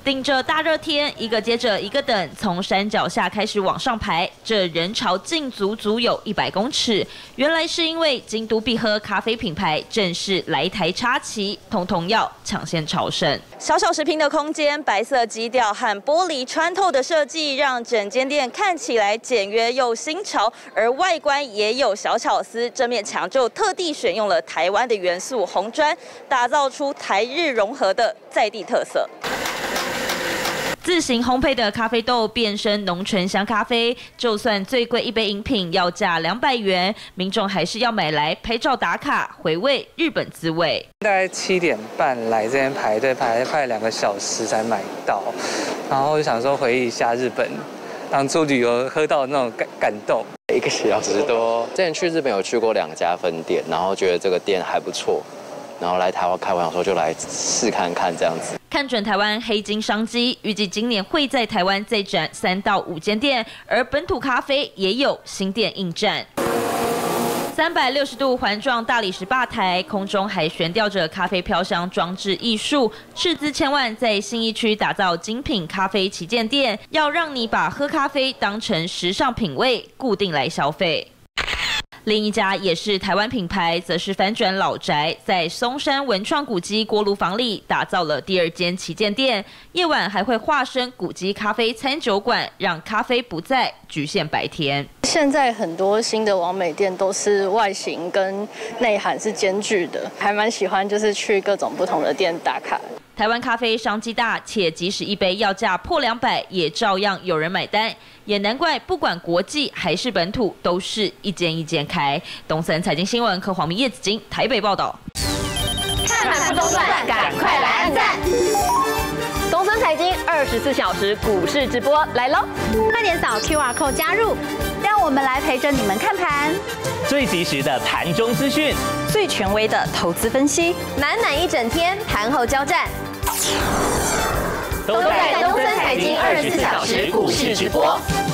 顶着大热天，一个接着一个等，从山脚下开始往上排，这人潮竟足足有100公尺。原来是因为京都必喝咖啡品牌正式来台插旗，统统要抢先朝圣。小小10平的空间，白色基调和玻璃穿透的设计，让整间店看起来简约又新潮，而外观也有小巧思。这面墙就特地选用了台湾的元素红砖，打造出台日融合的在地特色。自行烘焙的咖啡豆变身浓醇香咖啡，就算最贵一杯饮品要价200元，民众还是要买来拍照打卡，回味日本滋味。 大概7点半来这边排队，排2个小时才买到，然后就想说回忆一下日本当初旅游喝到的那种感动。 1个小时多，之前去日本有去过2家分店，然后觉得这个店还不错。然后来台湾开完，说就来试看看这样子。 看准台湾黑金商机，预计今年会在台湾再展3到5间店，而本土咖啡也有新店应战。360度环状大理石吧台，空中还悬吊着咖啡飘香装置艺术，斥资千万在信义区打造精品咖啡旗舰店，要让你把喝咖啡当成时尚品味，固定来消费。另一家也是台湾品牌，则是翻转老宅，在松山文创古迹锅炉房里打造了第2间旗舰店。夜晚还会化身古迹咖啡餐酒馆，让咖啡不再局限白天。 现在很多新的网美店都是外形跟内涵是兼具的，还蛮喜欢就是去各种不同的店打卡。 台湾咖啡商机大，且即使一杯要价破200，也照样有人买单。也难怪，不管国际还是本土，都是一间一间开。东森财经新闻，柯黄明、叶子金台北报道。 看盘不中断，赶快来按赞！东森财经24小时股市直播来喽！ 快点扫 QR code 加入，让我们来陪着你们看盘。 最及时的盘中资讯， 最权威的投资分析， 满一整天，盘后交战， 都在东森财经24小时股市直播。